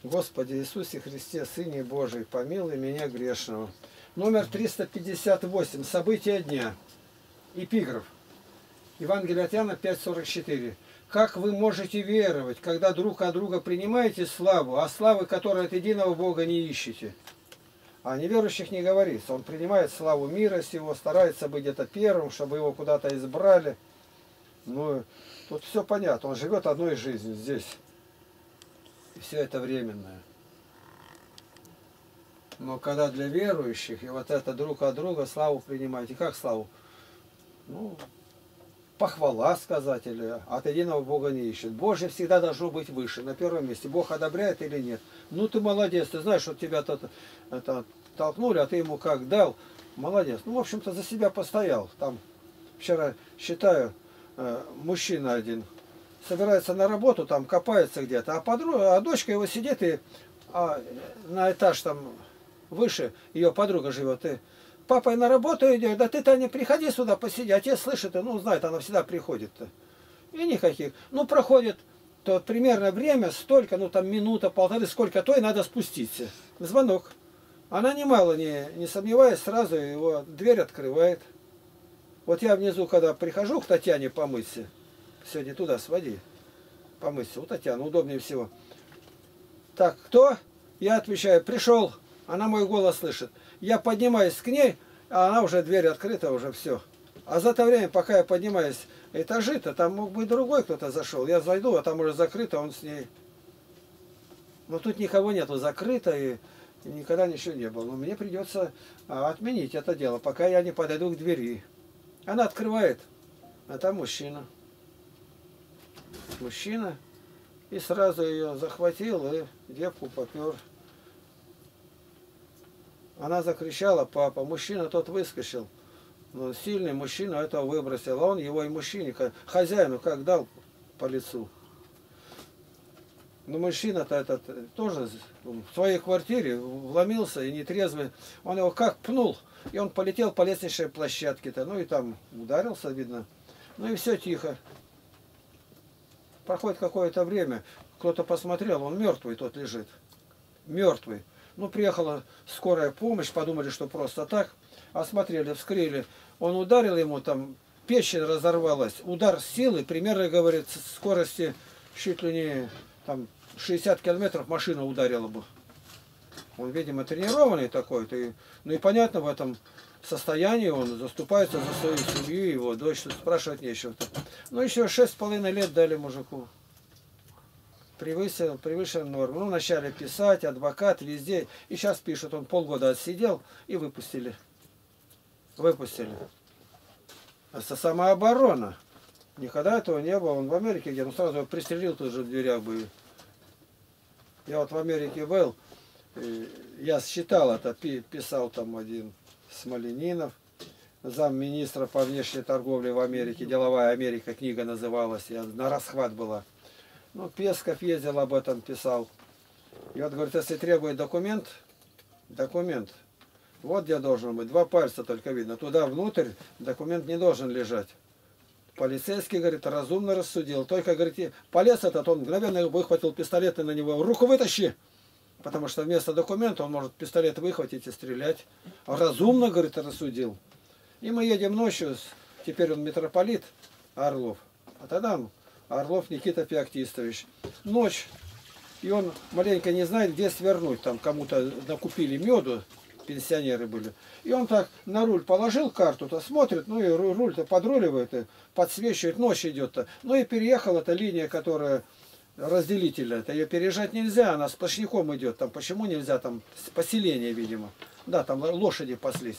Господи Иисусе Христе, Сыне Божий, помилуй меня грешного. Номер 358. События дня. Эпиграф. Евангелие от Иоанна 5:44. Как вы можете веровать, когда друг от друга принимаете славу, а славы, которой от единого Бога, не ищете? А неверующих не говорится. Он принимает славу мира сего, старается быть где-то первым, чтобы его куда-то избрали. Ну, тут все понятно. Он живет одной жизнью здесь. И все это временное. Но когда для верующих, и вот это друг от друга славу принимаете. Как славу? Ну, похвала сказать, или от единого Бога не ищет. Божье всегда должно быть выше, на первом месте. Бог одобряет или нет. Ну ты молодец, ты знаешь, что тебя это толкнули, а ты ему как дал. Молодец. Ну, в общем-то, за себя постоял. Там вчера, считаю, мужчина один собирается на работу, там копается где-то, а дочка его сидит и на этаж там выше, ее подруга живет, и папа на работу идет, да ты, Таня, приходи сюда посиди, отец слышит, ну знает, она всегда приходит-то. И никаких. Ну проходит то примерно время, столько, ну там минута, полторы, сколько, то и надо спуститься. Звонок. Она немало не сомневаясь, сразу его дверь открывает. Вот я внизу, когда прихожу к Татьяне помыться, сегодня туда своди, помыться, у Татьяны, удобнее всего. Так, кто? Я отвечаю, пришел. Она мой голос слышит. Я поднимаюсь к ней, а она уже дверь открыта, уже все. А за это время, пока я поднимаюсь этажи-то, там мог быть другой кто-то зашел. Я зайду, а там уже закрыто, он с ней. Но тут никого нету, закрыто, и никогда ничего не было. Но мне придется отменить это дело, пока я не подойду к двери. Она открывает, а там мужчина. Мужчина. И сразу ее захватил и девку попер. Она закричала, папа. Мужчина тот выскочил. Ну, сильный мужчина этого выбросил. А он его и мужчине, хозяину, как дал по лицу. Но мужчина-то этот тоже в своей квартире вломился и нетрезвый. Он его как пнул. И он полетел по лестничной площадке-то. Ну и там ударился, видно. Ну и все тихо. Проходит какое-то время. Кто-то посмотрел, он мертвый тот лежит. Мертвый. Ну, приехала скорая помощь, подумали, что просто так. Осмотрели, вскрыли. Он ударил ему, там печень разорвалась. Удар силы, примерно, говорит, скорости чуть ли не там 60 километров машина ударила бы. Он, видимо, тренированный такой. Ну и понятно, в этом состоянии он заступается за свою семью, его дочь, тут спрашивать нечего. Ну, еще 6,5 лет дали мужику. Превысил норму. Ну, вначале писать, адвокат, везде. И сейчас пишут, он полгода отсидел и выпустили. Выпустили. Это самооборона. Никогда этого не было. Он в Америке где-то сразу его пристрелил тут же в дверях бы. Я вот в Америке был, я считал это, писал там один Смоленинов, замминистра по внешней торговле в Америке, «Деловая Америка» книга называлась, я на расхват была. Ну, Песков ездил об этом, писал. И вот, говорит, если требует документ, вот где должен быть, 2 пальца только видно, туда внутрь документ не должен лежать. Полицейский, говорит, разумно рассудил. Только, говорит, полез этот, он мгновенно выхватил пистолет и на него руку вытащи. Потому что вместо документа он может пистолет выхватить и стрелять. Разумно, говорит, рассудил. И мы едем ночью, теперь он митрополит Орлов. А тогда Орлов Никита Феоктистович. Ночь. И он маленько не знает, где свернуть. Там кому-то накупили меду, пенсионеры были. И он так на руль положил карту-то, смотрит, ну и руль-то подруливает, и подсвечивает, ночь идет-то. Ну и переехала эта линия, которая разделительная. Ее переезжать нельзя, она сплошняком идет. Там почему нельзя? Там поселение, видимо. Да, там лошади паслись.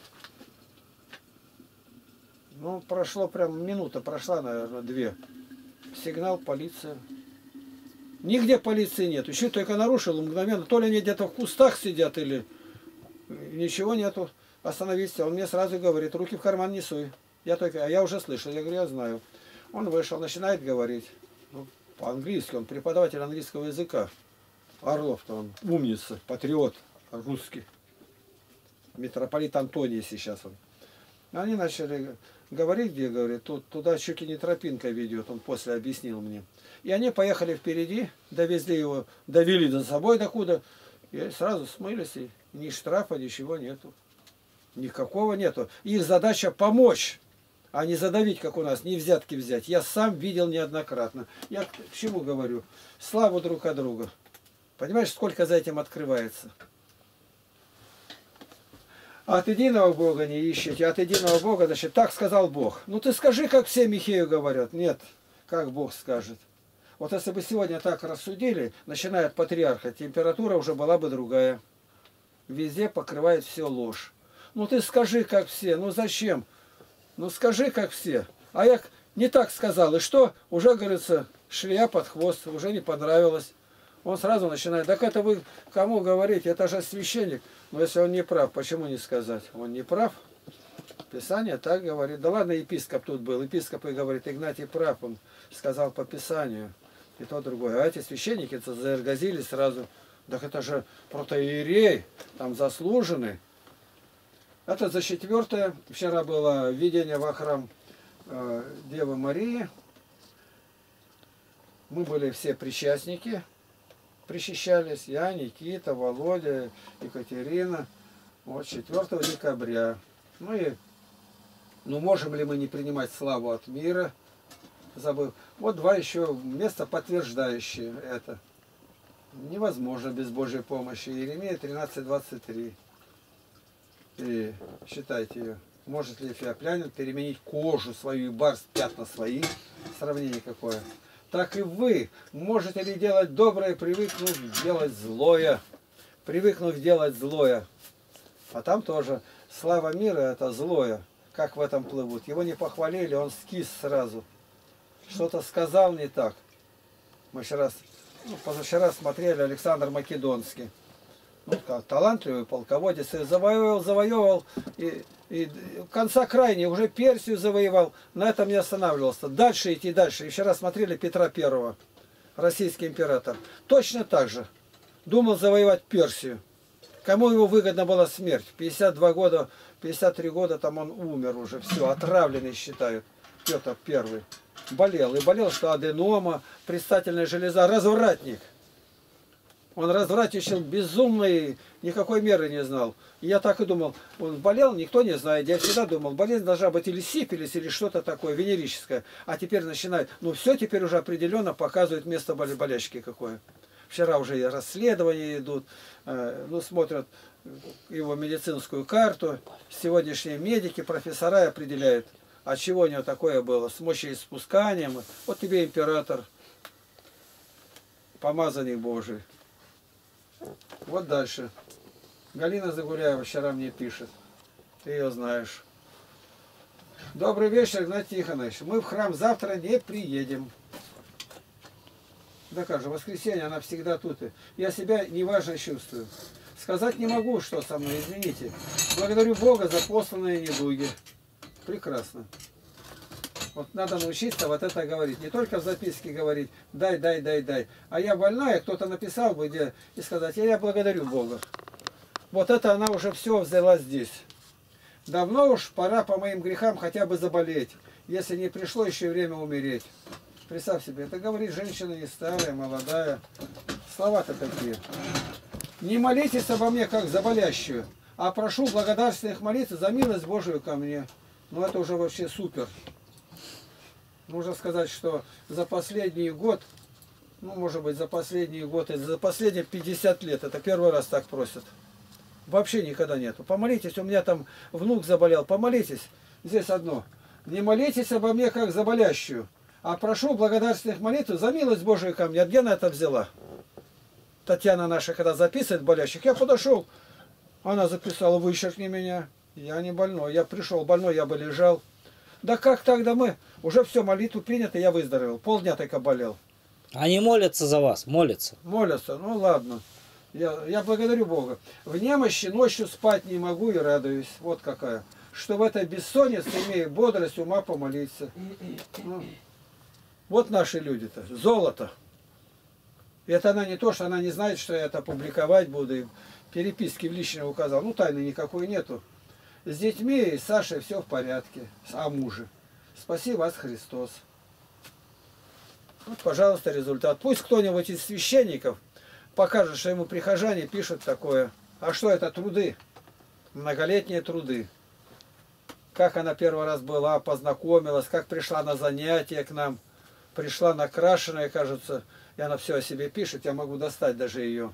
Ну, прошло прям минута, прошла, наверное, 2. Сигнал, полиция. Нигде полиции нет. Еще только нарушил мгновенно. То ли они где-то в кустах сидят, или ничего нету. Остановись. Он мне сразу говорит, руки в карман не суй. А я уже слышал. Я говорю, я знаю. Он вышел, начинает говорить. Ну, по-английски. Он преподаватель английского языка. Орлов-то он умница, патриот русский. Митрополит Антоний сейчас он. Они начали говорит, где, говорит, тут, туда чуть ли не тропинка ведет, он после объяснил мне. И они поехали впереди, довезли его, довели за собой докуда, и сразу смылись, и ни штрафа, ничего нету. Никакого нету. Их задача помочь, а не задавить, как у нас, не взятки взять. Я сам видел неоднократно. Я к чему говорю? Славу друг от друга. Понимаешь, сколько за этим открывается? От единого Бога не ищите, от единого Бога, значит, так сказал Бог. Ну ты скажи, как все Михею говорят. Нет, как Бог скажет. Вот если бы сегодня так рассудили, начиная от патриарха, температура уже была бы другая. Везде покрывает все ложь. Ну ты скажи, как все, ну зачем? Ну скажи, как все. А я не так сказал. И что? Уже, говорится, шлея под хвост, уже не понравилось. Он сразу начинает, так это вы кому говорите, это же священник. Но если он не прав, почему не сказать? Он не прав. Писание так говорит. Да ладно, епископ тут был. Епископ и говорит, Игнатий прав, он сказал по Писанию. И то другое. А эти священники заэргазили сразу. Так это же протоиерей, там заслуженный. Это за 4-е. Вчера было введение во храм Девы Марии. Мы были все причастники. Причащались. Я, Никита, Володя, Екатерина. Вот 4 декабря. Ну можем ли мы не принимать славу от мира? Забыл. Вот 2 еще места, подтверждающие это. Невозможно без Божьей помощи. Иеремия 13:23. И считайте ее. Может ли эфиоплянин переменить кожу свою и барс пятна свои? Сравнение какое. Так и вы можете ли делать доброе, привыкнув делать злое. Привыкнув делать злое. А там тоже слава мира это злое. Как в этом плывут. Его не похвалили, он скис сразу. Что-то сказал не так. Мы вчера, позавчера смотрели Александр Македонский. Ну, как талантливый полководец. И завоевывал. И конца крайней уже Персию завоевал. На этом не останавливался. Дальше идти дальше. И вчера смотрели Петра Первого. Российский император. Точно так же. Думал завоевать Персию. Кому его выгодна была смерть? 52 года, 53 года там он умер уже. Все, отравленный считают. Петр Первый. Болел. И болел, что аденома, предстательная железа, развратник. Он развратничал безумный, никакой меры не знал. И я так и думал, он болел, никто не знает. Я всегда думал, болезнь должна быть или сифилис, или что-то такое венерическое. А теперь начинает, ну все теперь уже определенно показывает место болячки какое. Вчера уже и расследования идут, ну смотрят его медицинскую карту. Сегодняшние медики, профессора определяют, от чего у него такое было, с мочеиспусканием. Вот тебе император, помазанник Божий. Вот дальше. Галина Загуляева вчера мне пишет. Ты ее знаешь. Добрый вечер, Игнатий Тихонович. Мы в храм завтра не приедем. Да как же, воскресенье, она всегда тут. Я себя неважно чувствую. Сказать не могу, что со мной, извините. Благодарю Бога за посланные недуги. Прекрасно. Вот надо научиться вот это говорить. Не только в записке говорить, дай, дай, дай, дай. А я больная, кто-то написал бы, где, и сказать, я благодарю Бога. Вот это она уже все взяла здесь. Давно уж пора по моим грехам хотя бы заболеть, если не пришло еще время умереть. Представь себе, это говорит женщина не старая, молодая. Слова-то такие. Не молитесь обо мне, как за болящую, а прошу благодарственных молитв за милость Божию ко мне. Ну это уже вообще супер. Нужно сказать, что за последний год, ну может быть за последний год, или за последние 50 лет, это первый раз так просят. Вообще никогда нету. Помолитесь, у меня там внук заболел, помолитесь. Здесь одно. Не молитесь обо мне, как за болящую, а прошу благодарственных молитв за милость Божию ко мне. Где она это взяла? Татьяна наша, когда записывает болящих, я подошел, она записала, вычеркни меня. Я не больной, я пришел больной, я бы лежал. Да как тогда мы? Уже все, молитву принято, я выздоровел. Полдня только болел. Они молятся за вас, молятся. Молятся, ну ладно. Я благодарю Бога. В немощи ночью спать не могу и радуюсь. Вот какая. Что в этой бессоннице имею бодрость ума помолиться. Ну, вот наши люди-то. Золото. И это она не то, что она не знает, что я это публиковать буду. И переписки в личное указал. Ну, тайны никакой нету. С детьми и с Сашей все в порядке. О муже. Спаси вас, Христос. Вот, пожалуйста, результат. Пусть кто-нибудь из священников покажет, что ему прихожане пишут такое. А что это? Труды. Многолетние труды. Как она первый раз была, познакомилась, как пришла на занятия к нам. Пришла накрашенная, кажется, и она все о себе пишет. Я могу достать даже ее.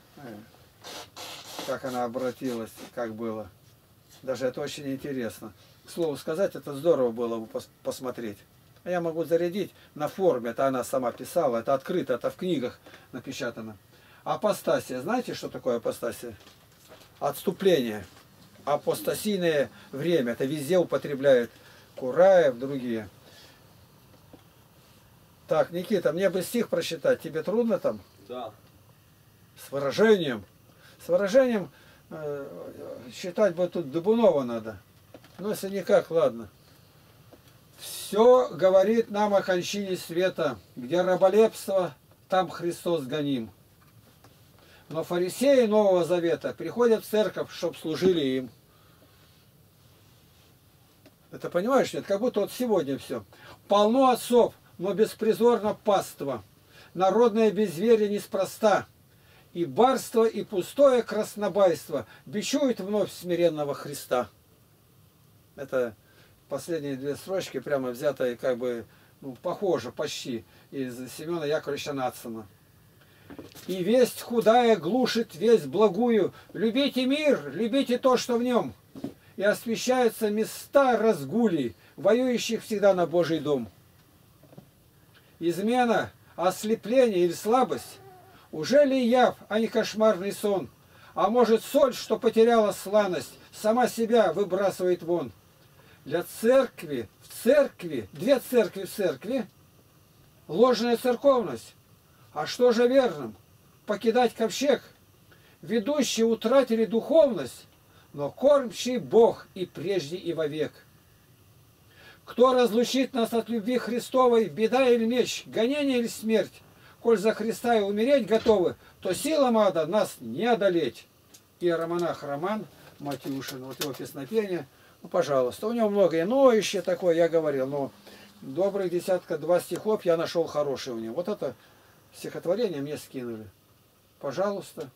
Как она обратилась, как было. Даже это очень интересно. К слову сказать, это здорово было бы посмотреть. А я могу зарядить на форуме. Это она сама писала. Это открыто, это в книгах напечатано. Апостасия. Знаете, что такое апостасия? Отступление. Апостасийное время. Это везде употребляют Кураев, другие. Так, Никита, мне бы стих прочитать. Тебе трудно там? Да. С выражением. С выражением считать бы тут Дубунова надо. Но если никак, ладно. Все говорит нам о кончине света, где раболепство, там Христос гоним. Но фарисеи Нового Завета приходят в церковь, чтоб служили им. Это понимаешь, нет? Как будто вот сегодня все. Полно отцов, но беспризорно паства. Народное безверие неспроста. И барство, и пустое краснобайство бичует вновь смиренного Христа. Это последние две строчки, прямо взятые, как бы, ну, похоже, почти, из Семена Яковлевича Надсона. И весть худая глушит весть благую. Любите мир, любите то, что в нем. И освещаются места разгулий, воюющих всегда на Божий дом. Измена, ослепление или слабость? Уже ли яв, а не кошмарный сон? А может, соль, что потеряла сланость, сама себя выбрасывает вон? Для церкви, в церкви, две церкви в церкви, ложная церковность. А что же верным? Покидать ковчег? Ведущие утратили духовность, но кормчий Бог и прежде и вовек. Кто разлучит нас от любви Христовой, беда или меч, гонение или смерть? Коль за Христа и умереть готовы, то силам ада нас не одолеть. Иеромонах Роман Матюшин, вот его песнопение, ну, пожалуйста. У него много иное такое, я говорил, но добрых десятка-два стихов я нашел хорошие у него. Вот это стихотворение мне скинули. Пожалуйста.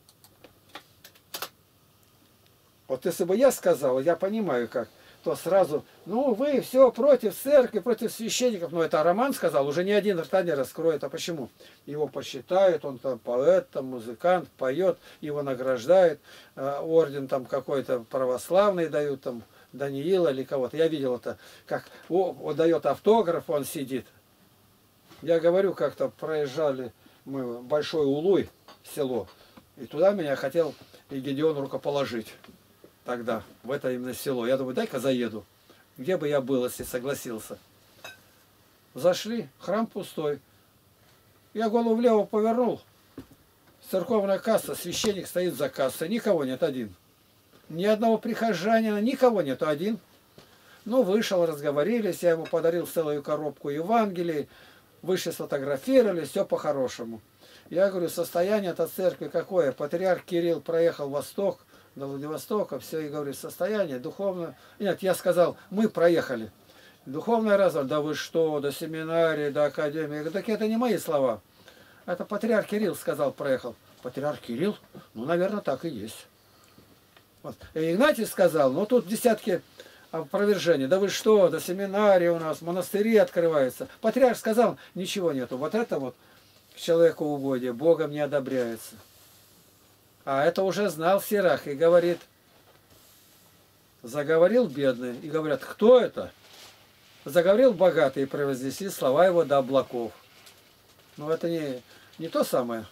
Вот если бы я сказал, я понимаю как, то сразу, ну вы все против церкви, против священников. Но это Роман сказал, уже ни один рта не раскроет. А почему? Его посчитают, он там поэт, там музыкант, поет, его награждают, орден там какой-то православный дают, там Даниила или кого-то. Я видел это, как он дает автограф, он сидит. Я говорю, как-то проезжали мы Большой Улуй, село, и туда меня хотел и Гедеон рукоположить. Тогда, в это именно село. Я думаю, дай-ка заеду. Где бы я был, если согласился. Зашли, храм пустой. Я голову влево повернул. Церковная касса, священник стоит за кассой. Никого нет, один. Ни одного прихожанина, никого нет, один. Ну, вышел, разговорились. Я ему подарил целую коробку Евангелий. Вышли, сфотографировали, все по-хорошему. Я говорю, состояние этой церкви какое? Патриарх Кирилл проехал в Восток, до Владивостока, все, и говорю, состояние духовное. Нет, я сказал, мы проехали. Духовное развал, да вы что, до семинарии, до академии. Я говорю, так это не мои слова. Это патриарх Кирилл сказал, проехал. Патриарх Кирилл? Ну, наверное, так и есть. Вот. И Игнатий сказал, ну, тут десятки опровержений. Да вы что, до семинарии у нас, монастыри открываются. Патриарх сказал, ничего нету. Вот это вот к человеку угодие, Богом не одобряется. А это уже знал Сирах и говорит, заговорил бедный, и говорят, кто это? Заговорил богатый, и превознесли слова его до облаков. Но это не то самое.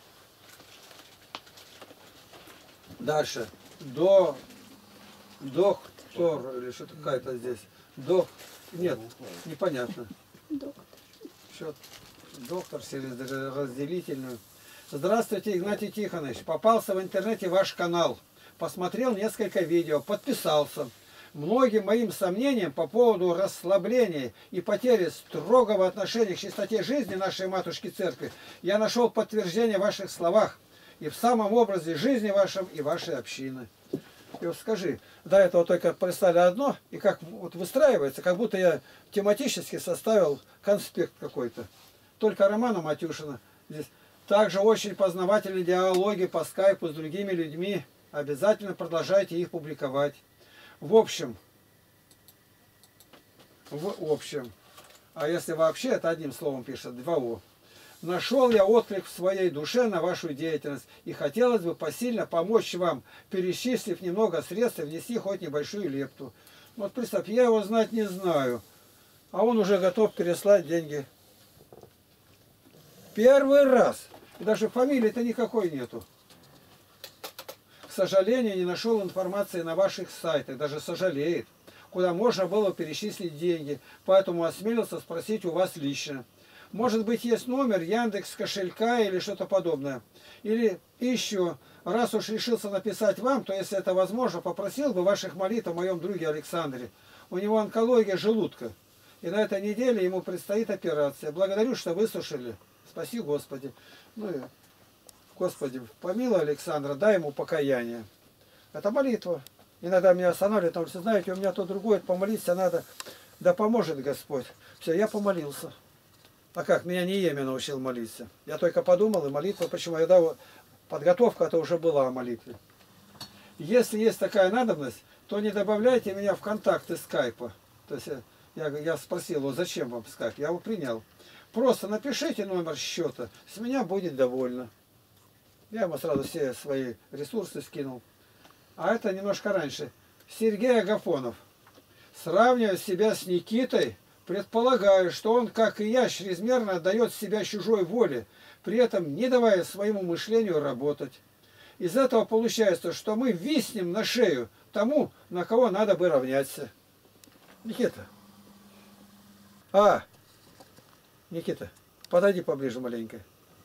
Дальше. Доктор, или что-то какая-то здесь. Нет, непонятно. Что доктор, разделительную. Здравствуйте, Игнатий Тихонович. Попался в интернете ваш канал. Посмотрел несколько видео, подписался. Многим моим сомнениям по поводу расслабления и потери строгого отношения к чистоте жизни нашей Матушки Церкви я нашел подтверждение в ваших словах и в самом образе жизни вашем и вашей общины. И вот скажи, до этого только прислали одно, и как вот выстраивается, как будто я тематически составил конспект какой-то. Только Романа Матюшина здесь. Также очень познавательные диалоги по скайпу с другими людьми. Обязательно продолжайте их публиковать. В общем, а если вообще, это одним словом пишет, 2 О. Нашел я отклик в своей душе на вашу деятельность, и хотелось бы посильно помочь вам, перечислив немного средств и внести хоть небольшую лепту. Вот представь, я его знать не знаю, а он уже готов переслать деньги. Первый раз. И даже фамилии-то никакой нету. К сожалению, не нашел информации на ваших сайтах, даже сожалеет, куда можно было перечислить деньги, поэтому осмелился спросить у вас лично. Может быть, есть номер Яндекс кошелька или что-то подобное. Или еще, раз уж решился написать вам, то если это возможно, попросил бы ваших молитв о моем друге Александре. У него онкология желудка. И на этой неделе ему предстоит операция. Благодарю, что выслушали. Спаси Господи. Ну и, Господи, помилуй Александра, дай ему покаяние. Это молитва. Иногда меня останавливают, потому что, знаете, у меня то другое, помолиться надо. Да поможет Господь. Все, я помолился. А как? Меня не Еми научил молиться. Я только подумал, и молитва, почему? Подготовка-то уже была о молитве. Если есть такая надобность, то не добавляйте меня в контакты скайпа. То есть я спросил его, зачем вам скайп? Я его принял. Просто напишите номер счета, с меня будет довольно. Я ему сразу все свои ресурсы скинул. А это немножко раньше. Сергей Агафонов. Сравнивая себя с Никитой, предполагаю, что он, как и я, чрезмерно отдает себя чужой воле, при этом не давая своему мышлению работать. Из этого получается, что мы виснем на шею тому, на кого надо бы равняться. Никита. Никита, подойди поближе маленько.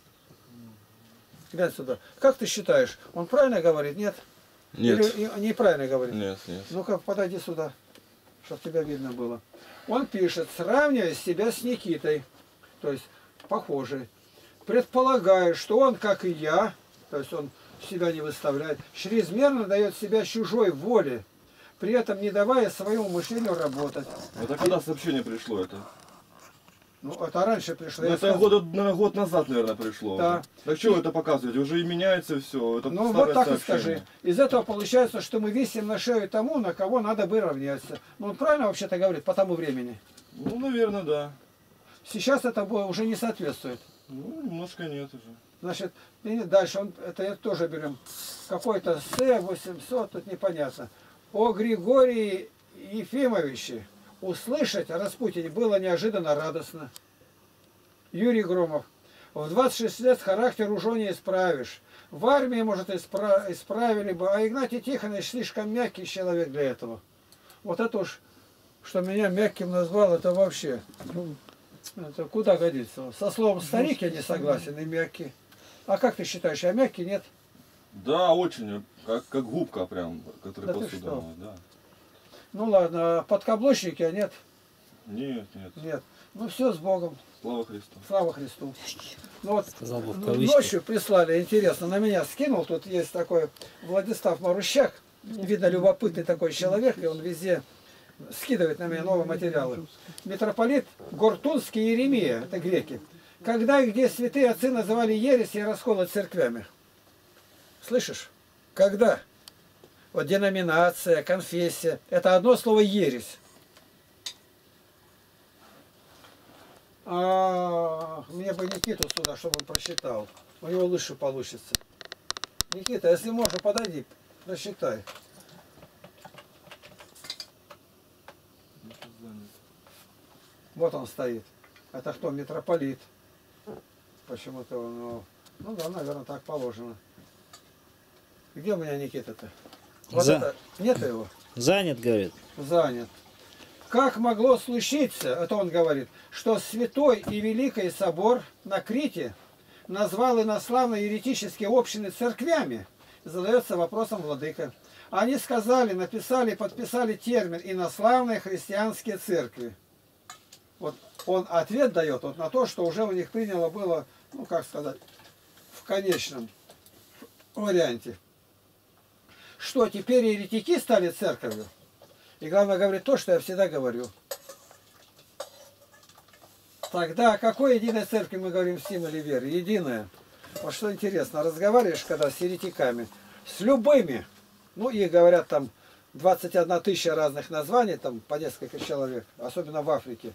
Глянь сюда. Как ты считаешь, он правильно говорит, нет? Нет. Или неправильно говорит? Нет, нет. Ну-ка, подойди сюда, чтобы тебя видно было. Он пишет, сравнивая себя с Никитой, то есть похожий. Предполагаю, что он, как и я, то есть он себя не выставляет, чрезмерно дает себя чужой воле, при этом не давая своему мышлению работать. Это когда сообщение пришло это? Ну, это раньше пришло. Ну, это год назад, наверное, пришло. Да. Так что вы это показываете? Уже и меняется все. Это Ну, старое вот так и сообщение. скажи. Из этого получается, что мы висим на шею тому, на кого надо бы равняться. Ну, он правильно вообще-то говорит по тому времени? Ну, наверное, да. Сейчас это уже не соответствует. Ну, немножко нет уже. Значит, и дальше, это тоже берем. Какой-то С-800, тут непонятно. О Григории Ефимовиче услышать о Распутине было неожиданно радостно. Юрий Громов. В 26 лет характер уже не исправишь. В армии, может, исправили бы, а Игнатий Тихонович слишком мягкий человек для этого. Вот это уж, что меня мягким назвал, это вообще, это куда годится. Со словом старик я не согласен и мягкий. А как ты считаешь, я мягкий, нет? Да, очень. Как губка прям, которая Да ты посуда что? моет, да. Ну ладно, а подкаблучники, а нет? Нет, нет. Нет. Ну все, с Богом. Слава Христу. Слава Христу. Ну вот, Сказал бы в кавычках. ночью прислали, интересно, на меня скинул, тут есть такой Владислав Марущак, видно, любопытный такой человек, и он везде скидывает на меня новые материалы. Митрополит Гортунский Иеремия, это греки. Когда и где святые отцы называли ересь и расколы церквями? Слышишь? Когда? Вот деноминация, конфессия, это одно слово ересь. Мне бы Никиту сюда, чтобы он просчитал. У него лучше получится. Никита, если можно, подойди, просчитай. Вот он стоит. Это кто? Митрополит. Почему-то он... Ну да, наверное, так положено. Где у меня Никита-то? Вот это... Нет его? Занят, говорит. Занят. Как могло случиться, это он говорит, что Святой и Великий Собор на Крите назвал инославные еретические общины церквями? Задается вопросом владыка. Они сказали, написали, подписали термин «инославные христианские церкви». Вот он ответ дает вот на то, что уже у них приняло было, ну как сказать, в конечном варианте. Что, теперь еретики стали церковью? И главное говорит то, что я всегда говорю. Тогда о какой единой церкви мы говорим в символе веры? Единая. Вот что интересно, разговариваешь когда с еретиками, с любыми, ну и говорят там 21 тысяча разных названий, там по несколько человек, особенно в Африке.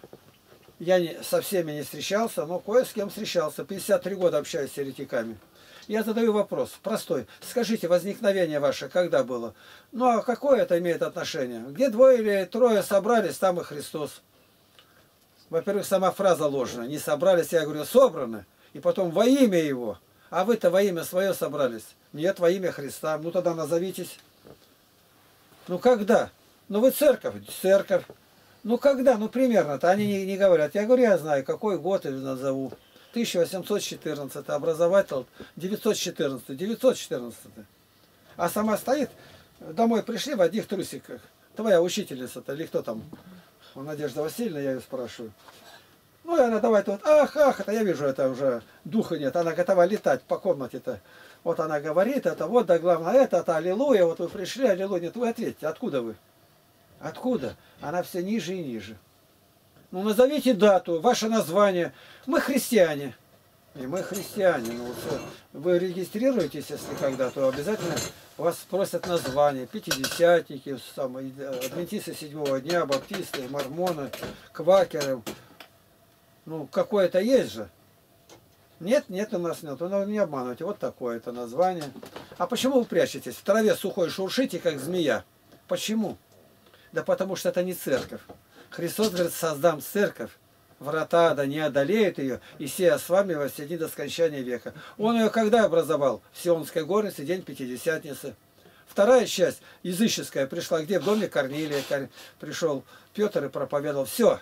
Я со всеми не встречался, но кое с кем встречался. 53 года общаюсь с еретиками. Я задаю вопрос простой. Скажите, возникновение ваше когда было? Ну а какое это имеет отношение? Где двое или трое собрались, там и Христос. Во-первых, сама фраза ложная. Не собрались, я говорю, собраны. И потом во имя Его. А вы-то во имя свое собрались. Нет, во имя Христа. Ну тогда назовитесь. Ну когда? Ну вы церковь. Церковь. Ну когда? Ну примерно-то. Они не говорят. Я говорю, я знаю, какой год или назову. 1814. Образователь 914. 914. А сама стоит. Домой пришли в одних трусиках. Твоя учительница-то или кто там? Надежда Васильевна, я ее спрашиваю. Ну, и она давай тут, ах, это я вижу, это уже духа нет. Она готова летать по комнате-то. Вот она говорит, это вот, да главное, это аллилуйя, вот вы пришли, аллилуйя. Нет, вы ответьте, откуда вы? Откуда? Она все ниже и ниже. Ну, назовите дату, ваше название. Мы христиане. И мы христиане. Ну, вот, вы регистрируетесь, если когда, то обязательно вас спросят название. Пятидесятники, адвентисты седьмого дня, баптисты, мормоны, квакеры. Ну, какое-то есть же. Нет, нет, у нас нет. Ну, не обманывайте. Вот такое-то название. А почему вы прячетесь? В траве сухой шуршите, как змея. Почему? Да потому что это не церковь. Христос говорит, создам церковь. Врата да не одолеют ее, и сея с вами во все дни до скончания века. Он ее когда образовал? В Сионской горнице, день Пятидесятницы. Вторая часть, языческая, пришла где? В доме Корнилия. Пришел Петр и проповедовал. Все.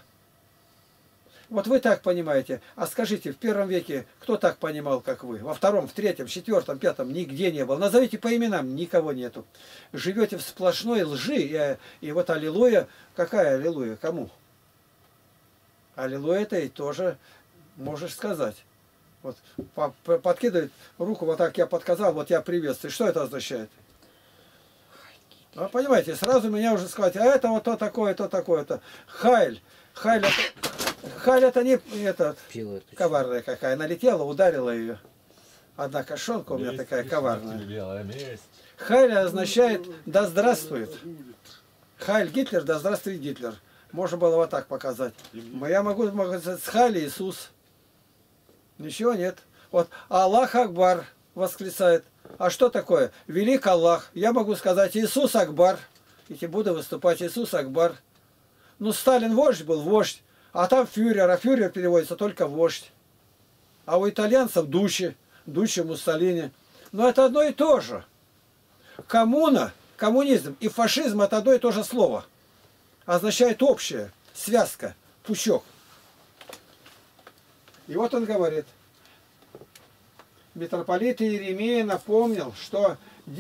Вот вы так понимаете. А скажите, в первом веке кто так понимал, как вы? Во втором, в третьем, в четвертом, пятом нигде не было. Назовите по именам, никого нету. Живете в сплошной лжи. И вот аллилуйя. Какая аллилуйя? Кому? Аллилуйя это и тоже можешь сказать. Вот подкидывает руку, вот так я подказал, вот я приветствую. Что это означает? Вы понимаете, сразу меня уже сказать, а это вот то такое-то. Хайль. Хайль это не это, коварная какая. Налетела, ударила ее. Одна кошонка у меня такая коварная. Хайль означает «да здравствует». Хайль Гитлер, да здравствует Гитлер. Можно было вот так показать. Я могу сказать, Хайль Иисус. Ничего нет. Вот Аллах Акбар восклицает. А что такое? Велик Аллах. Я могу сказать Иисус Акбар. И буду выступать Иисус Акбар. Ну, Сталин вождь был, вождь. А там фюрер. А фюрер переводится только вождь. А у итальянцев дучи. Дучи Муссолини. Но это одно и то же. Коммуна, коммунизм и фашизм это одно и то же слово. Означает общее, связка, пучок. И вот он говорит. Митрополит Иеремия напомнил, что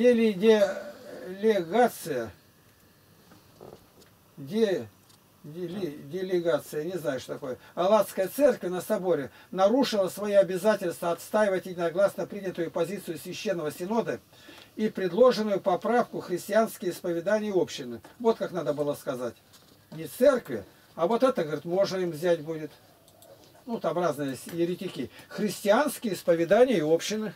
делегация, не знаю, что такое, Алладская церковь на соборе нарушила свои обязательства отстаивать единогласно принятую позицию Священного Синода и предложенную поправку христианские исповедания общины. Вот как надо было сказать. Не церкви, а вот это, говорит, можно им взять будет. Ну, там разные еретики. Христианские исповедания и общины.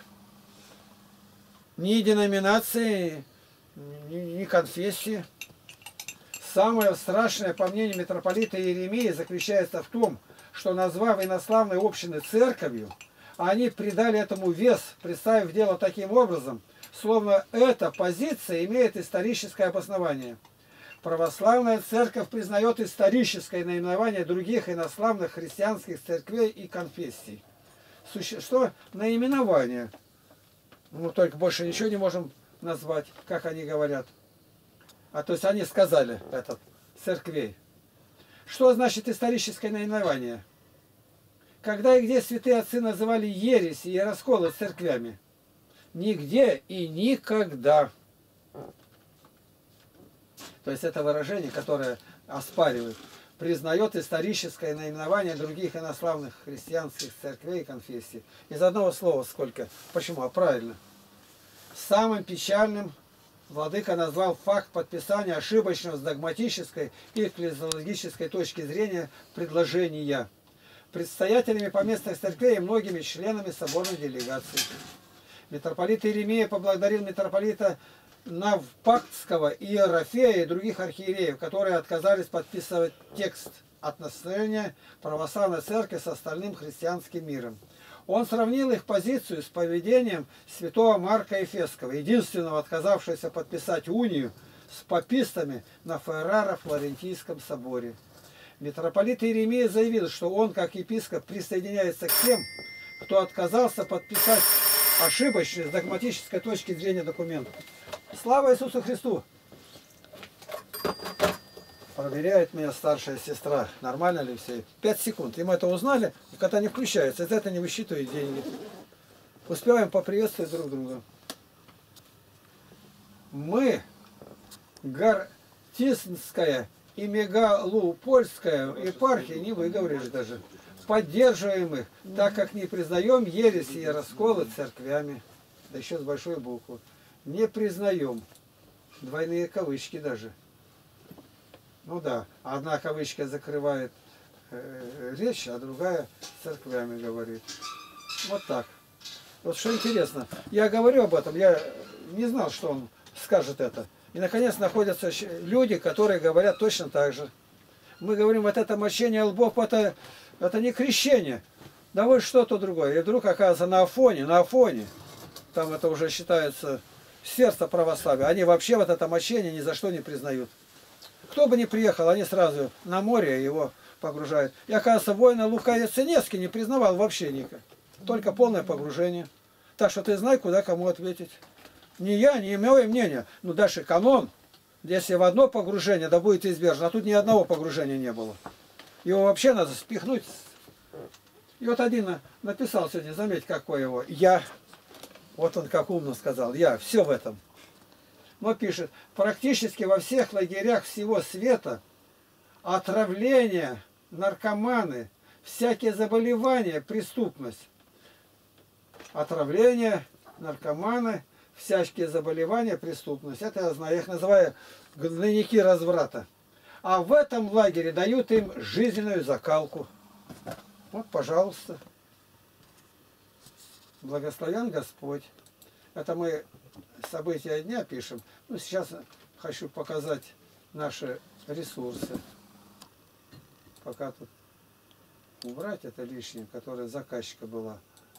Ни деноминации, ни конфессии. Самое страшное, по мнению митрополита Иеремии, заключается в том, что, назвав инославные общины церковью, они придали этому вес, представив дело таким образом, словно эта позиция имеет историческое обоснование. Православная церковь признает историческое наименование других инославных христианских церквей и конфессий. Что? Наименование. Мы только больше ничего не можем назвать, как они говорят. А то есть они сказали, этот, церквей. Что значит историческое наименование? Когда и где святые отцы называли ереси и расколы церквями? Нигде и никогда. То есть это выражение, которое оспаривает, признает историческое наименование других инославных христианских церквей и конфессий. Из одного слова сколько? Почему? А правильно. Самым печальным Владыка назвал факт подписания ошибочного с догматической и экклезиологической точки зрения предложения предстоятелями поместных церквей и многими членами соборной делегации. Митрополит Иеремия поблагодарил митрополита Навпактского, Иерофея и других архиереев, которые отказались подписывать текст отношения православной церкви с остальным христианским миром. Он сравнил их позицию с поведением святого Марка Эфесского, единственного отказавшегося подписать унию с папистами на Ферраро-Флорентийском соборе. Митрополит Иеремия заявил, что он, как епископ, присоединяется к тем, кто отказался подписать ошибочный с догматической точки зрения документ. Слава Иисусу Христу! Проверяет меня старшая сестра, нормально ли все. 5 секунд. И мы это узнали, и когда не включается, это не высчитывает деньги. Успеваем поприветствовать друг друга. Мы, Гортисская и Мегалупольская епархия, не выговоришь даже, поддерживаем их, так как не признаем ереси и расколы церквями. Да еще с большой буквы. Не признаем. Двойные кавычки даже. Ну да, одна кавычка закрывает речь, а другая церквями говорит. Вот так. Вот что интересно. Я говорю об этом, я не знал, что он скажет это. И наконец находятся люди, которые говорят точно так же. Мы говорим, вот это мощение лбов, это не крещение. Да вот что-то другое. И вдруг оказывается на Афоне, там это уже считается сердце православия, они вообще вот это мощение ни за что не признают. Кто бы ни приехал, они сразу на море его погружают. И оказывается, воина Лука Яценецкий не признавал вообще никак. Только полное погружение. Так что ты знай, куда кому ответить. Не я, не мое мнение. Ну дальше канон. Если в одно погружение, да будет избежно. А тут ни одного погружения не было. Его вообще надо спихнуть. И вот один написал сегодня, заметь, какой его. Я. Вот он как умно сказал. Я. Все в этом. Но пишет, практически во всех лагерях всего света отравление, наркоманы, всякие заболевания, преступность. Отравление, наркоманы, всякие заболевания, преступность. Это я знаю, я их называю гнойники разврата. А в этом лагере дают им жизненную закалку. Вот, пожалуйста. Благословен Господь. Это мы события дня пишем. Ну, сейчас хочу показать наши ресурсы. Пока тут убрать это лишнее, которое заказчика была.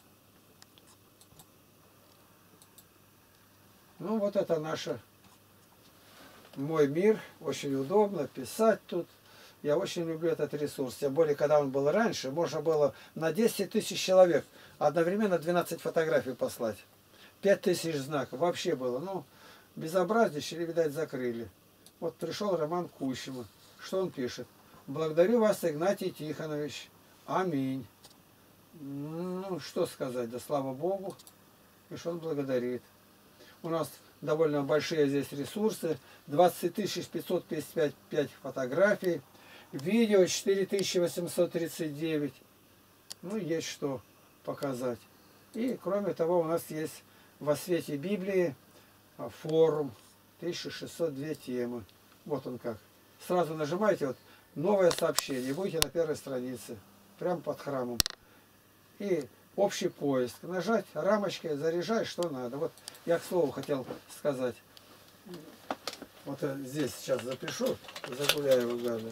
Ну, вот это наша мой мир. Очень удобно писать тут. Я очень люблю этот ресурс. Тем более, когда он был раньше, можно было на 10 тысяч человек одновременно 12 фотографий послать. 5000 знаков. Вообще было. Ну, безобразничали, видать, закрыли. Вот пришел Роман Кущема. Что он пишет? Благодарю вас, Игнатий Тихонович. Аминь. Ну, что сказать? Да слава Богу. И что он благодарит. У нас довольно большие здесь ресурсы. 20 555 фотографий. Видео 4839. Ну, есть что показать. И, кроме того, у нас есть во свете Библии форум. 1602 темы. Вот он как. Сразу нажимаете вот новое сообщение. Будете на первой странице. Прямо под храмом. И общий поиск. Нажать рамочкой, заряжать, что надо. Вот я к слову хотел сказать. Вот я здесь сейчас запишу. Загуляю Галя.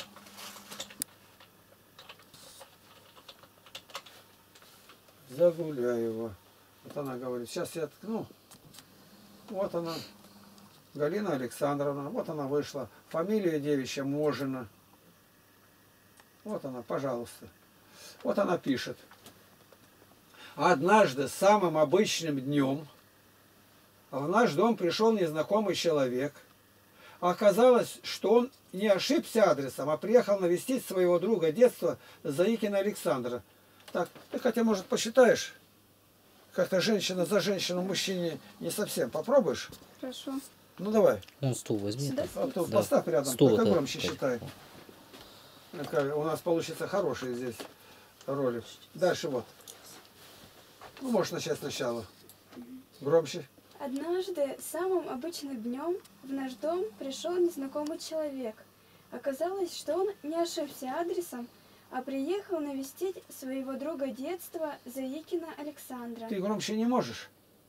Загуляева. Вот она говорит, сейчас я ткну. Вот она, Галина Александровна. Вот она вышла. Фамилия девичья Можина. Вот она, пожалуйста. Вот она пишет. Однажды самым обычным днем в наш дом пришел незнакомый человек. Оказалось, что он не ошибся адресом, а приехал навестить своего друга детства Заикина Александра. Так, ты хотя, может, посчитаешь? Как-то женщина за женщину, мужчине не совсем. Попробуешь? Хорошо. Ну, давай. Он стул возьми. Сюда? А то Да. поставь рядом, Стул только это громче пять. считай. У нас получится хороший здесь ролик. Дальше вот. Ну, можешь начать сначала. Громче. Однажды, самым обычным днем, в наш дом пришел незнакомый человек. Оказалось, что он не ошибся адресом, а приехал навестить своего друга детства Заикина Александра. Ты громче не можешь?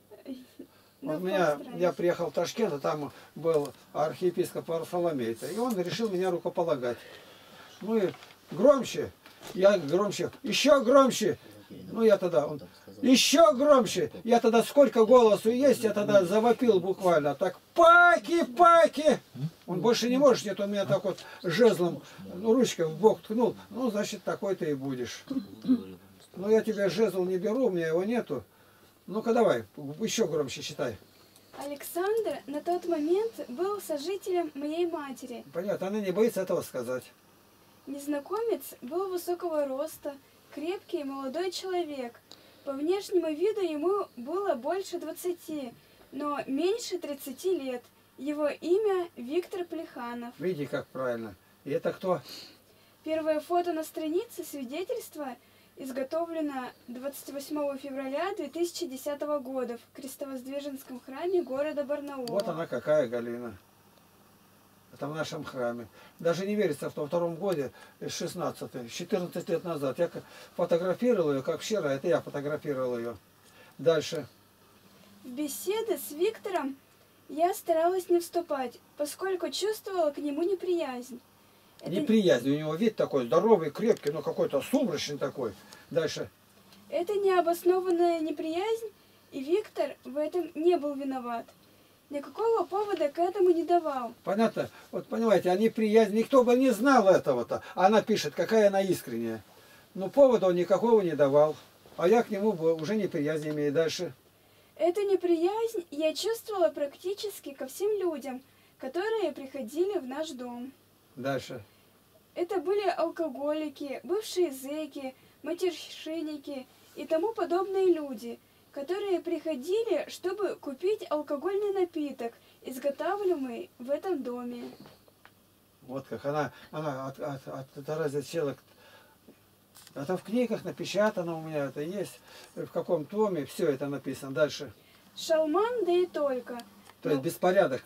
Ну, Я приехал в Ташкент, а там был архиепископ Варфоломей, и он решил меня рукополагать. Ну и громче, я громче, еще громче. Ну я тогда, еще громче. Я тогда сколько голосу есть, я тогда завопил буквально. Так, паки, паки. Он больше не может, нет, он меня так вот жезлом, ручкой в бок ткнул. Ну, значит, такой ты и будешь. Ну, я тебе жезл не беру, у меня его нету. Ну-ка давай, еще громче считай. Александр на тот момент был сожителем моей матери. Понятно, она не боится этого сказать. Незнакомец был высокого роста, крепкий молодой человек. По внешнему виду ему было больше 20, но меньше 30 лет. Его имя Виктор Плеханов. Видите, как правильно. И это кто? Первое фото на странице свидетельства изготовлено 28 февраля 2010 года в Крестовоздвиженском храме города Барнаула. Вот она какая Галина. Это в нашем храме. Даже не верится, в том втором годе, 14 лет назад, я фотографировал ее, как вчера, это я фотографировал ее. Дальше. В беседы с Виктором я старалась не вступать, поскольку чувствовала к нему неприязнь. Неприязнь, у него вид такой здоровый, крепкий, но какой-то сумрачный такой. Дальше. Это необоснованная неприязнь, и Виктор в этом не был виноват. Никакого повода к этому не давал. Понятно? Вот понимаете, а неприязнь, никто бы не знал этого-то. Она пишет, какая она искренняя. Но повода он никакого не давал. А я к нему уже неприязнь имею. Дальше. Эту неприязнь я чувствовала практически ко всем людям, которые приходили в наш дом. Дальше. Это были алкоголики, бывшие зэки, матершинники и тому подобные люди, которые приходили, чтобы купить алкогольный напиток, изготавливаемый в этом доме. Вот как она человек. Это в книгах напечатано у меня, это есть, в каком томе, все это написано. Дальше. Шалман, да и только. То есть беспорядок.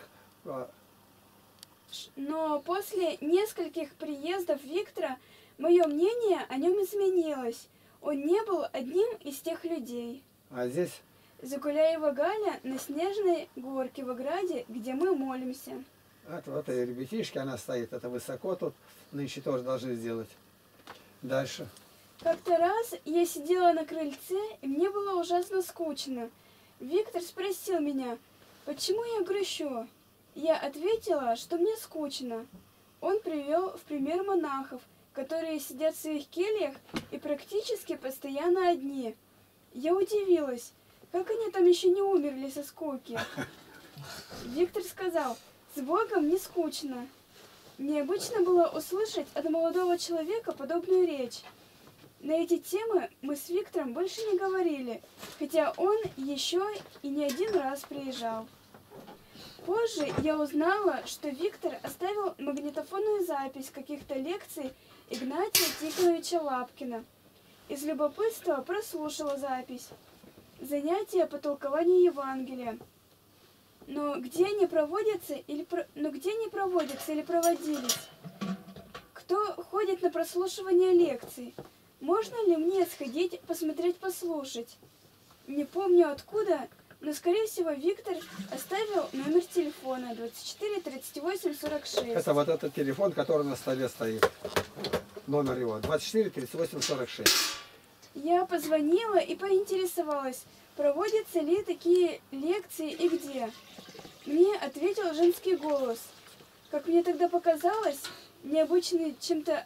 Но после нескольких приездов Виктора мое мнение о нем изменилось. Он не был одним из тех людей. А здесь? Загуляева Галя на снежной горке в ограде, где мы молимся. Вот и ребятишки, она стоит, это высоко тут, нынче тоже должны сделать. Дальше. Как-то раз я сидела на крыльце, и мне было ужасно скучно. Виктор спросил меня, почему я грущу. Я ответила, что мне скучно. Он привел в пример монахов, которые сидят в своих кельях и практически постоянно одни. Я удивилась, как они там еще не умерли со скуки. Виктор сказал, с Богом не скучно. Необычно было услышать от молодого человека подобную речь. На эти темы мы с Виктором больше не говорили, хотя он еще и не один раз приезжал. Позже я узнала, что Виктор оставил магнитофонную запись каких-то лекций Игнатия Тихоновича Лапкина. Из любопытства прослушала запись. Занятия по толкованию Евангелия. Но где они проводятся или проводились? Кто ходит на прослушивание лекций? Можно ли мне сходить, посмотреть, послушать? Не помню откуда, но, скорее всего, Виктор оставил номер телефона 24 38 46. Это вот этот телефон, который на столе стоит. Номер его 24 38 46. Я позвонила и поинтересовалась, проводятся ли такие лекции и где. Мне ответил женский голос. Как мне тогда показалось, необычный, чем-то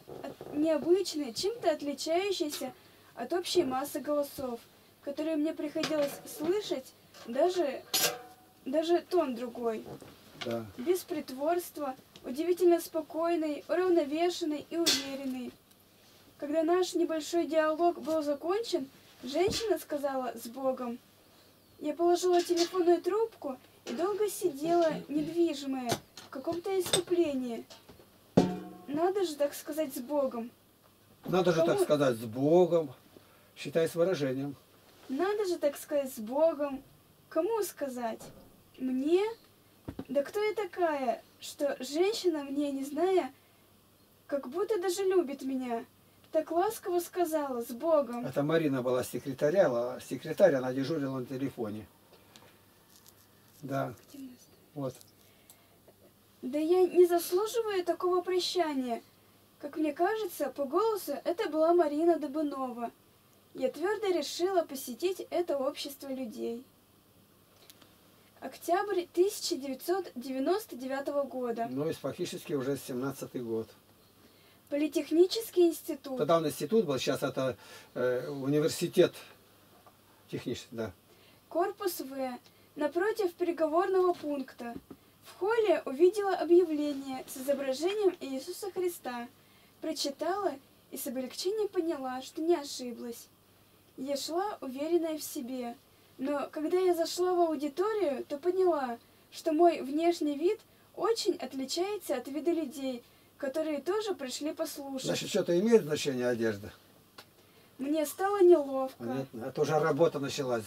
отличающийся от общей массы голосов, которые мне приходилось слышать, даже тон другой. Да. Без притворства, удивительно спокойный, уравновешенный и уверенный. Когда наш небольшой диалог был закончен, женщина сказала «с Богом». Я положила телефонную трубку и долго сидела, недвижимая, в каком-то исступлении. Надо же так сказать «с Богом». Надо же так сказать «с Богом». Считай с выражением. Надо же так сказать «с Богом». Кому сказать? мне? Да кто я такая, что женщина мне, не зная, как будто даже любит меня, так ласково сказала: с Богом. Это Марина была секретарь, она дежурила на телефоне. Да, вот. Да я не заслуживаю такого прощания. Как мне кажется, по голосу это была Марина Добунова. Я твердо решила посетить это общество людей. Октябрь 1999 года. Ну, и фактически уже 17-й год. Политехнический институт. Тогда он институт был, сейчас это университет технический, да. Корпус В. Напротив переговорного пункта. В холле увидела объявление с изображением Иисуса Христа. Прочитала и с облегчением поняла, что не ошиблась. Я шла, уверенная в себе. Но когда я зашла в аудиторию, то поняла, что мой внешний вид очень отличается от вида людей, которые тоже пришли послушать. Значит, что-то имеет значение одежда? Мне стало неловко. Понятно. Это уже работа началась.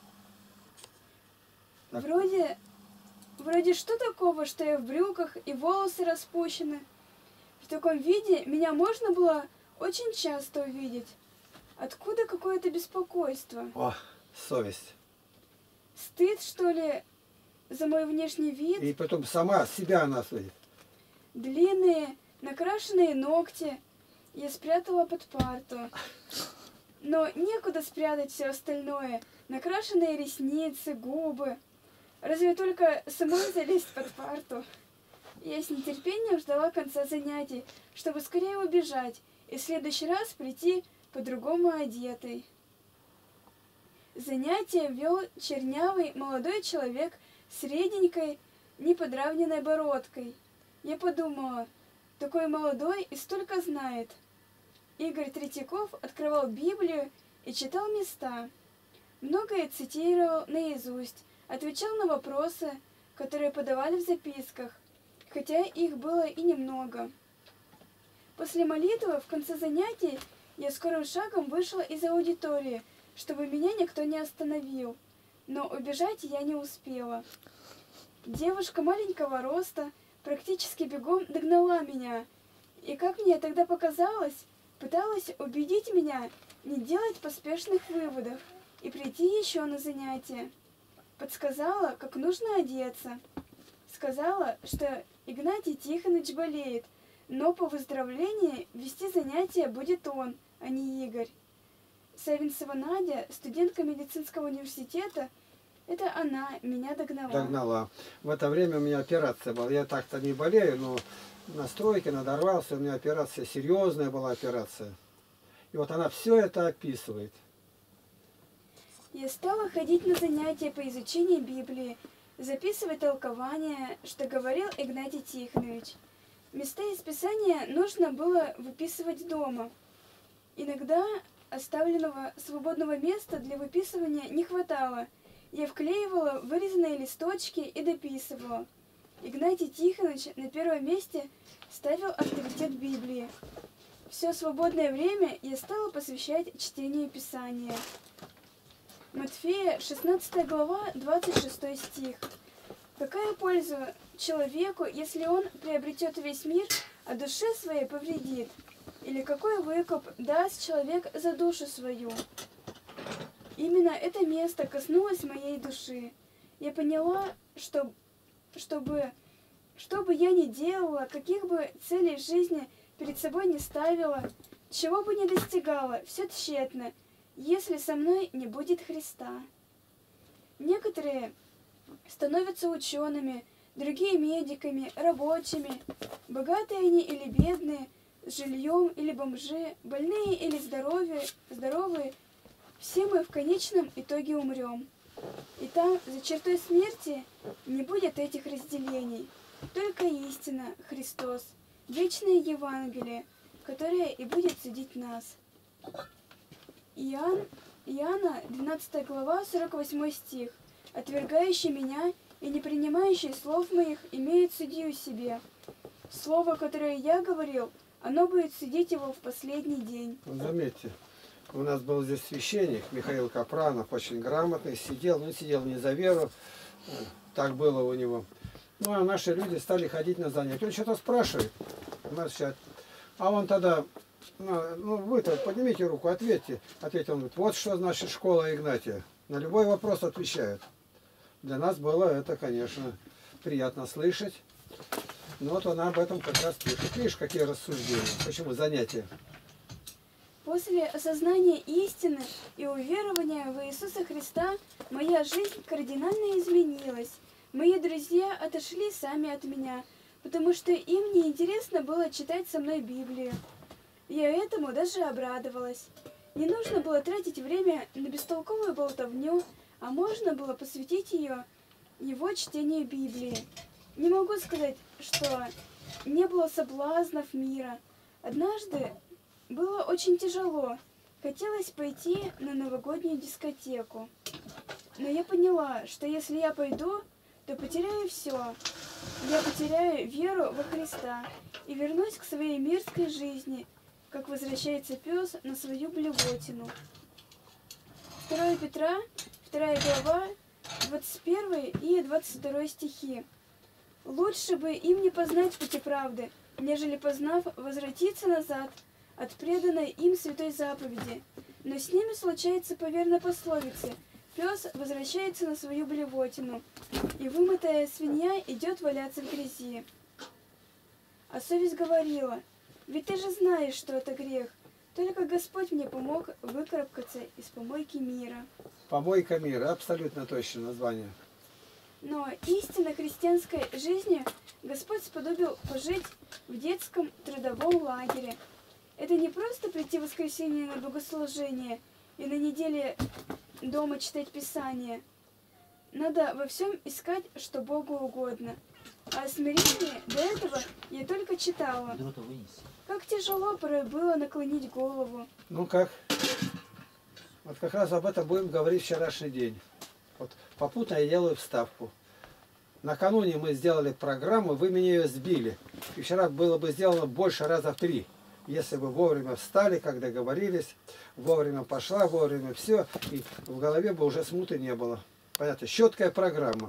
Так. Вроде что такого, что я в брюках и волосы распущены. В таком виде меня можно было очень часто увидеть. Откуда какое-то беспокойство? О, совесть. Стыд, что ли, за мой внешний вид? И потом сама себя она судит. Длинные, накрашенные ногти я спрятала под парту. Но некуда спрятать все остальное. Накрашенные ресницы, губы. Разве только самой залезть под парту? Я с нетерпением ждала конца занятий, чтобы скорее убежать и в следующий раз прийти по-другому одетой. Занятие вел чернявый молодой человек с реденькой, неподравненной бородкой. Я подумала, такой молодой и столько знает. Игорь Третьяков открывал Библию и читал места. Многое цитировал наизусть, отвечал на вопросы, которые подавали в записках, хотя их было и немного. После молитвы в конце занятий я скорым шагом вышла из аудитории, чтобы меня никто не остановил, но убежать я не успела. Девушка маленького роста практически бегом догнала меня, и, как мне тогда показалось, пыталась убедить меня не делать поспешных выводов и прийти еще на занятия. Подсказала, как нужно одеться. Сказала, что Игнатий Тихонович болеет, но по выздоровлении вести занятия будет он, а не Игорь. Савинцева Надя, студентка медицинского университета, это она меня догнала. Догнала. В это время у меня операция была. Я так-то не болею, но на стройке надорвался. У меня операция, серьезная была операция. И вот она все это описывает. Я стала ходить на занятия по изучению Библии, записывать толкования, что говорил Игнатий Тихонович. Места из Писания нужно было выписывать дома. Иногда оставленного свободного места для выписывания не хватало. Я вклеивала вырезанные листочки и дописывала. Игнатий Тихонович на первом месте ставил авторитет Библии. Все свободное время я стала посвящать чтению Писания. Матфея, 16 глава, 26 стих. Какая польза человеку, если он приобретет весь мир, а душе своей повредит? Или какой выкуп даст человек за душу свою? Именно это место коснулось моей души. Я поняла, что бы я ни делала, каких бы целей в жизни перед собой не ставила, чего бы ни достигала, все тщетно, если со мной не будет Христа. Некоторые становятся учеными, другие медиками, рабочими, богатые они или бедные, с жильем или бомжи, больные или здоровые, все мы в конечном итоге умрем. И там, за чертой смерти, не будет этих разделений. Только истина, Христос, вечное Евангелие, которое и будет судить нас. Иоанна, 12 глава, 48 стих. «Отвергающий меня и не принимающий слов моих имеет судью себе. Слово, которое я говорил, оно будет судить его в последний день». Вот заметьте, у нас был здесь священник Михаил Капранов, очень грамотный, сидел, но сидел не за веру, Так было у него. Ну, а наши люди стали ходить на занятия. Он что-то спрашивает. Нас сейчас. А он тогда, ну вы-то поднимите руку, ответьте. Ответил, он говорит, вот что значит школа Игнатия. На любой вопрос отвечают. Для нас было это, конечно, приятно слышать. Но вот она об этом как раз пишет. Видишь, какие рассуждения. Почему занятия? После осознания истины и уверования в Иисуса Христа моя жизнь кардинально изменилась. Мои друзья отошли сами от меня, потому что им не интересно было читать со мной Библию. Я этому даже обрадовалась. Не нужно было тратить время на бестолковую болтовню, а можно было посвятить его чтению Библии. Не могу сказать, что не было соблазнов мира. Однажды было очень тяжело. Хотелось пойти на новогоднюю дискотеку. Но я поняла, что если я пойду, то потеряю все. Я потеряю веру во Христа и вернусь к своей мирской жизни, как возвращается пес на свою блевотину. 2 Петра, 2 глава, 21 и 22 стихи. «Лучше бы им не познать пути правды, нежели познав, возвратиться назад от преданной им святой заповеди. Но с ними случается по верной пословице: пес возвращается на свою блевотину, и вымытая свинья идет валяться в грязи». А совесть говорила: ведь ты же знаешь, что это грех. Только Господь мне помог выкарабкаться из помойки мира. Помойка мира, абсолютно точное название. Но истинно христианской жизни Господь сподобил пожить в детском трудовом лагере. Это не просто прийти в воскресенье на богослужение и на неделе дома читать Писание. Надо во всем искать, что Богу угодно. А о смирении до этого я только читала. Как тяжело порой было наклонить голову. Ну как? Вот как раз об этом будем говорить вчерашний день. Вот попутно я делаю вставку. Накануне мы сделали программу, вы меня ее сбили. И вчера было бы сделано больше раза в 3. Если бы вовремя встали, как договорились, вовремя пошла, вовремя все, и в голове бы уже смуты не было. Понятно, четкая программа.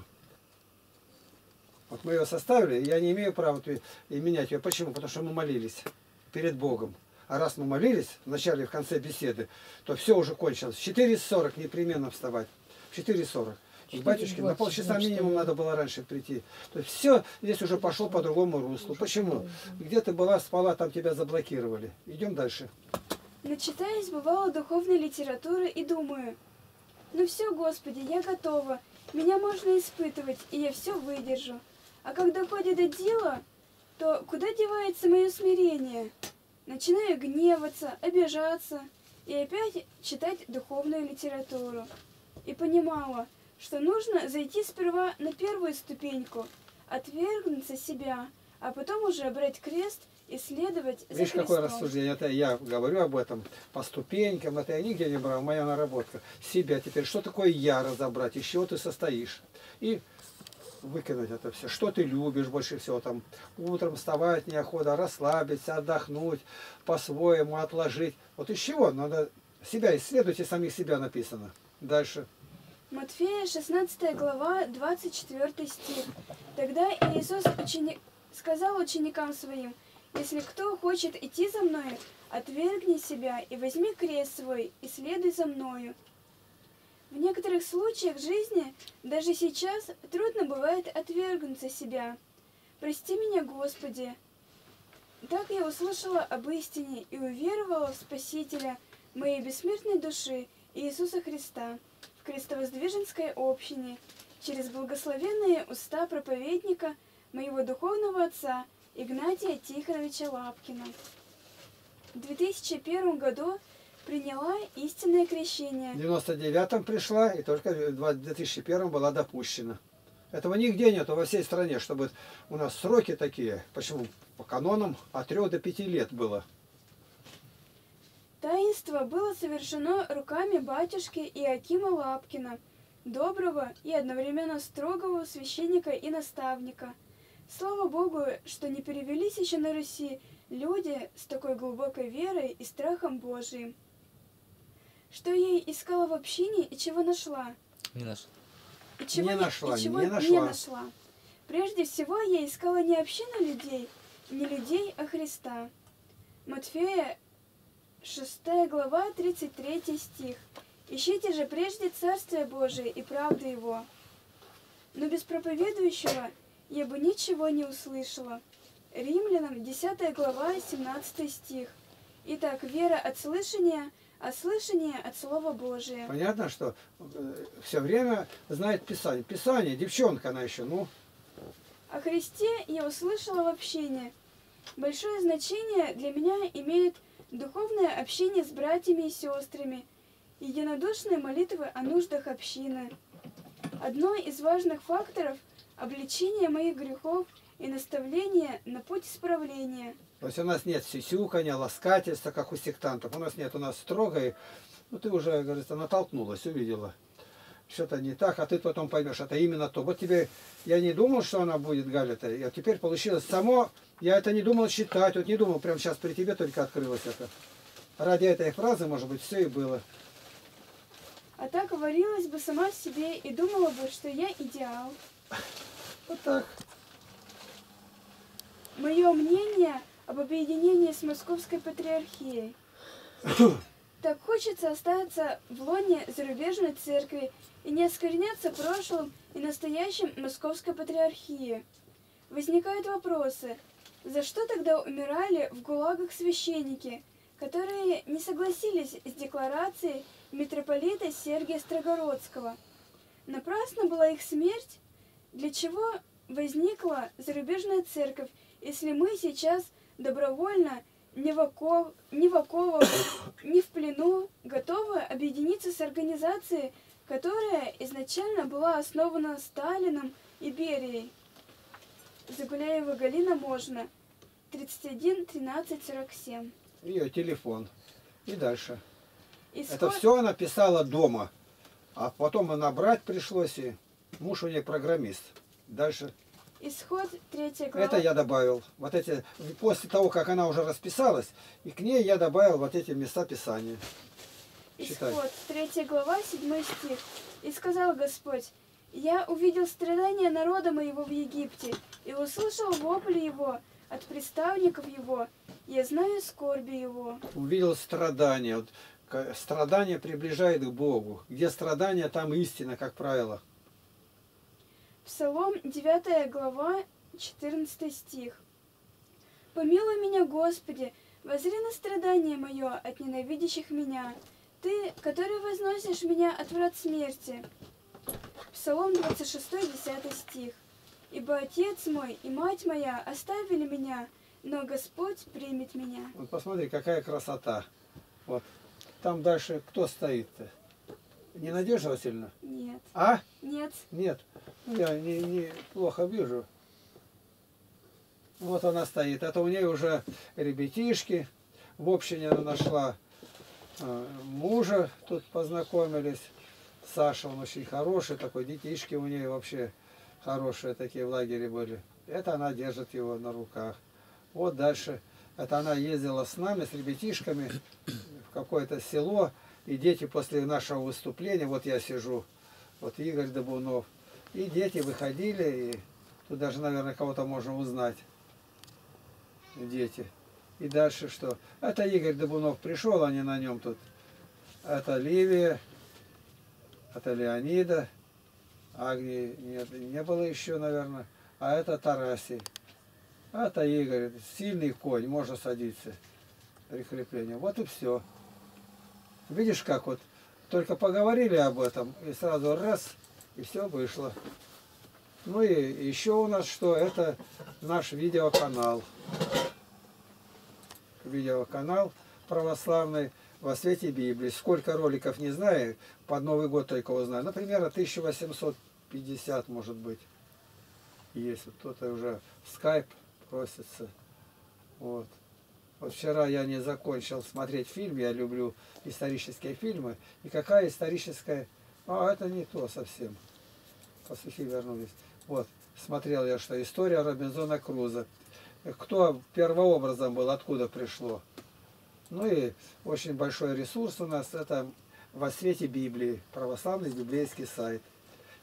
Вот мы ее составили, и я не имею права и менять ее. Почему? Потому что мы молились перед Богом. А раз мы молились в начале и в конце беседы, то все уже кончилось. В 4:40 непременно вставать. В 4:40. К батюшке на полчаса минимум надо было раньше прийти. То есть все здесь уже пошло по другому руслу. Почему? Где ты была, спала, там тебя заблокировали. Идем дальше. Начитаясь, бывало, духовной литературы и думаю: ну все, Господи, я готова. Меня можно испытывать, и я все выдержу. А когда доходит до дела, то куда девается мое смирение? Начинаю гневаться, обижаться и опять читать духовную литературу. И понимала, что нужно зайти сперва на первую ступеньку, отвергнуться себя, а потом уже брать крест и следовать за Видишь, Христом. какое рассуждение? Это я говорю об этом по ступенькам, это я нигде не брал, моя наработка. Себя теперь, что такое я разобрать, из чего ты состоишь. И выкинуть это все. Что ты любишь больше всего там? Утром вставать неохота, расслабиться, отдохнуть, по-своему отложить. Вот из чего? Надо себя исследовать, и самих себя написано. Дальше. Матфея, 16 глава, 24 стих. Тогда Иисус сказал ученикам своим: «Если кто хочет идти за Мною, отвергни себя и возьми крест свой, и следуй за Мною». В некоторых случаях жизни, даже сейчас, трудно бывает отвергнуться себя. «Прости меня, Господи». Так я услышала об истине и уверовала в Спасителя моей бессмертной души Иисуса Христа в крестовоздвиженской общине через благословенные уста проповедника моего духовного отца Игнатия Тихоновича Лапкина. В 2001 году приняла истинное крещение. В 99-м пришла, и только в 2001 была допущена. Этого нигде нету во всей стране, чтобы у нас сроки такие. Почему? По канонам от 3 до 5 лет было. Таинство было совершено руками батюшки Иоакима Лапкина, доброго и одновременно строгого священника и наставника. Слава Богу, что не перевелись еще на Руси люди с такой глубокой верой и страхом Божиим. Что я искала в общине и чего нашла? Не наш. и чего, Не нашла, и чего не нашла. Прежде всего я искала не общину людей, не людей, а Христа. Матфея 6 глава 33 стих. Ищите же прежде Царствие Божие и правду Его. Но без проповедующего я бы ничего не услышала. Римлянам 10 глава 17 стих. Итак, вера от слышания, а слышание от Слова Божия. Понятно, что все время знает Писание. Писание, девчонка она еще, ну. О Христе я услышала в общении. Большое значение для меня имеет духовное общение с братьями и сестрами, единодушные молитвы о нуждах общины. Одно из важных факторов – обличение моих грехов и наставление на путь исправления. То есть у нас нет сисюканья, ласкательства, как у сектантов. У нас нет, у нас строгое. Ну ты уже, говорится, натолкнулась, увидела. Что-то не так, а ты потом поймешь, это именно то. Вот тебе, я не думал, что она будет Галя-то, а теперь получилось само, я это не думал читать, вот не думал, прямо сейчас при тебе только открылось это. Ради этой фразы, может быть, все и было. А так говорилась бы сама себе и думала бы, что я идеал. Вот так. Мое мнение об объединении с Московской Патриархией. Так хочется остаться в лоне зарубежной церкви и не оскверняться прошлым и настоящим Московской Патриархии. Возникают вопросы, за что тогда умирали в ГУЛАГах священники, которые не согласились с декларацией митрополита Сергия Строгородского? Напрасна была их смерть? Для чего возникла зарубежная церковь, если мы сейчас добровольно, ни в оковах, ни в плену, готовы объединиться с организацией, которая изначально была основана Сталином и Берией? Загуляева Галина Можна, 31 13 47. Ее телефон. И дальше. Исход... Это все она писала дома. А потом и набрать пришлось, и муж у нее программист. Дальше. Исход 3 глава. Это я добавил. Вот эти, после того, как она уже расписалась, и к ней я добавил вот эти места Писания. Читай. Исход 3 глава 7 стих. И сказал Господь: я увидел страдания народа моего в Египте, и услышал вопли его от представников его. Я знаю скорби его. Увидел страдания. Вот, страдание приближает к Богу. Где страдания, там истина, как правило. Псалом 9 глава 14 стих. Помилуй меня, Господи, воззри на страдание мое от ненавидящих меня. Ты, который возносишь меня от врат смерти. Псалом 26, 10 стих. Ибо отец мой и мать моя оставили меня, но Господь примет меня. Вот посмотри, какая красота. Вот. Там дальше кто стоит-то? Не Надежда Васильевна? Нет. А? Нет. Нет. Я не плохо вижу. Вот она стоит. Это у нее уже ребятишки. В общине она нашла мужа. Тут познакомились. Саша, он очень хороший такой. Детишки у нее вообще хорошие такие в лагере были. Это она держит его на руках. Вот дальше. Это она ездила с нами, с ребятишками в какое-то село. И дети после нашего выступления, вот я сижу, вот Игорь Добунов, и дети выходили, и тут даже, наверное, кого-то можно узнать. Дети. И дальше что? Это Игорь Добунов пришел, они на нем тут. Это Ливия, это Леонида, Агнии нет, не было еще, наверное. А это Тарасий. Это Игорь, сильный конь, можно садиться. Прикрепление. Вот и все. Видишь, как вот только поговорили об этом, и сразу раз, и все вышло. Ну и еще у нас что? Это наш видеоканал. Видеоканал православный во свете Библии. Сколько роликов не знаю, под Новый год только узнаю. Например, 1850, может быть, есть. Вот кто-то уже в скайп просится. Вот. Вот вчера я не закончил смотреть фильм, я люблю исторические фильмы. И какая историческая... А, это не то совсем. Пастухи вернулись. Вот, смотрел я, что история Робинзона Круза. Кто первообразом был, откуда пришло. Ну и очень большой ресурс у нас, это во свете Библии, православный библейский сайт.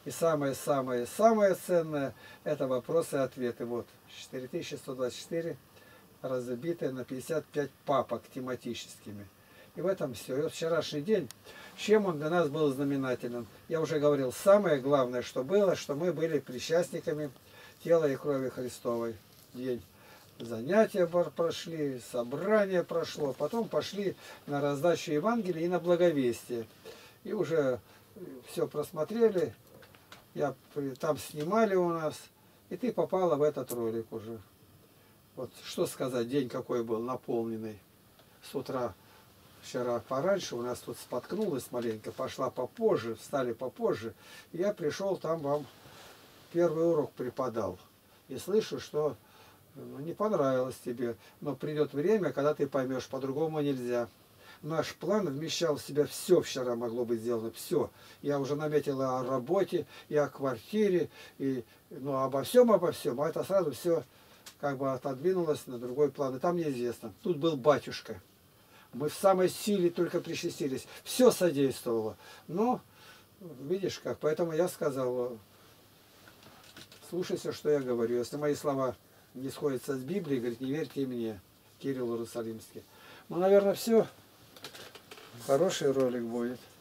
И самое-самое-самое ценное – это вопросы и ответы. Вот, 4124 разбитые на 55 папок тематическими. И в этом все. И вот вчерашний день, чем он для нас был знаменателен? Я уже говорил, самое главное, что было, что мы были причастниками тела и крови Христовой. День. Занятия прошли, собрание прошло, потом пошли на раздачу Евангелия и на благовестие. И уже все просмотрели, там снимали у нас, и ты попала в этот ролик уже. Вот что сказать, день какой был наполненный. С утра, вчера пораньше у нас тут споткнулась маленько, пошла попозже, встали попозже. И я пришел, там вам первый урок преподал. И слышу, что не понравилось тебе, но придет время, когда ты поймешь, по-другому нельзя. Наш план вмещал в себя все, вчера могло быть сделано, все. Я уже наметил о работе, и о квартире, и обо всем, а это сразу все как бы отодвинулось на другой план. И там неизвестно. Тут был батюшка. Мы в самой силе только причастились. Все содействовало. Но, видишь как, поэтому я сказал, слушайся, что я говорю. Если мои слова не сходятся с Библией, говорит, не верьте мне, Кирилл Иерусалимский. Ну, наверное, все. Хороший ролик будет.